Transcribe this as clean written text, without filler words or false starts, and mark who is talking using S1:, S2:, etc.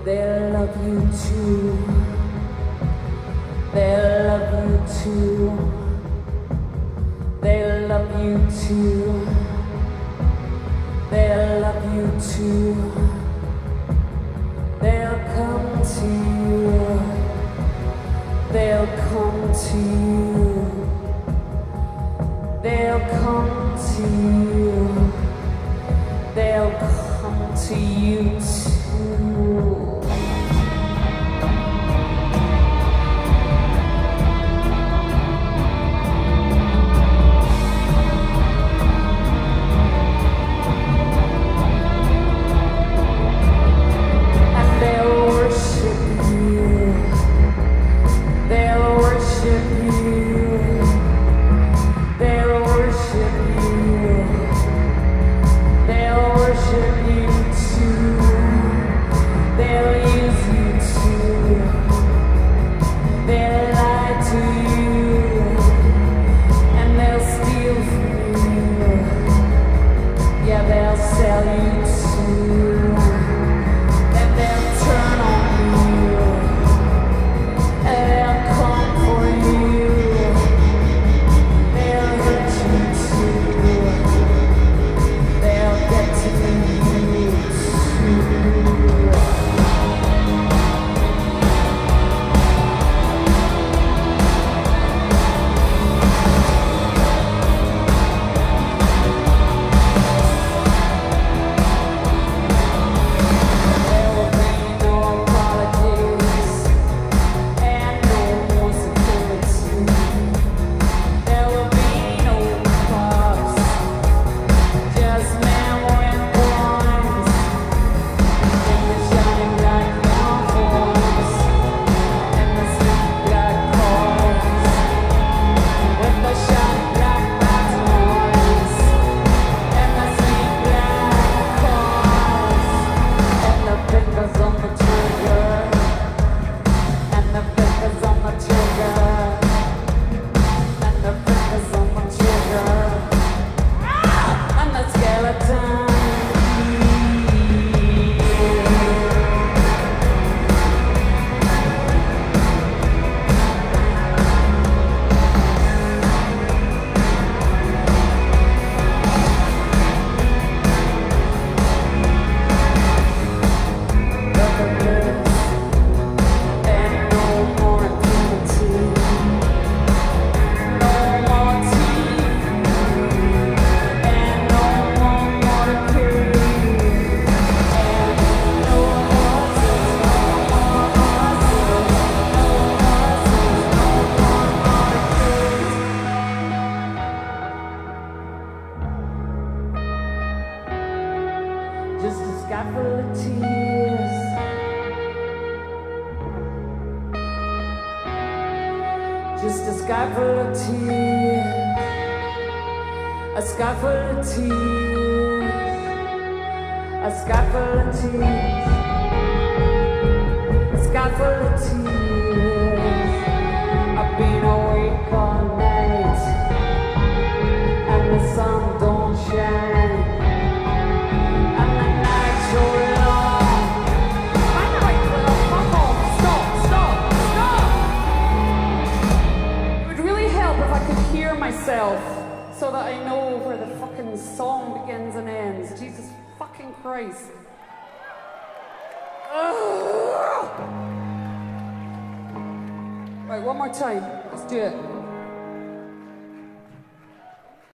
S1: They love you too. They love you too. They love you too. They love you too. They'll come to you. They'll come to you. They'll come to you. They'll come to you too. Just a sky full of tears. Just a sky full of tears. A sky full of tears. A sky full of tears. A sky full of tears. I've been awake all night, and the sun don't shine. Myself, so that I know where the fucking song begins and ends. Jesus fucking Christ. Ugh. Right, one more time. Let's do it.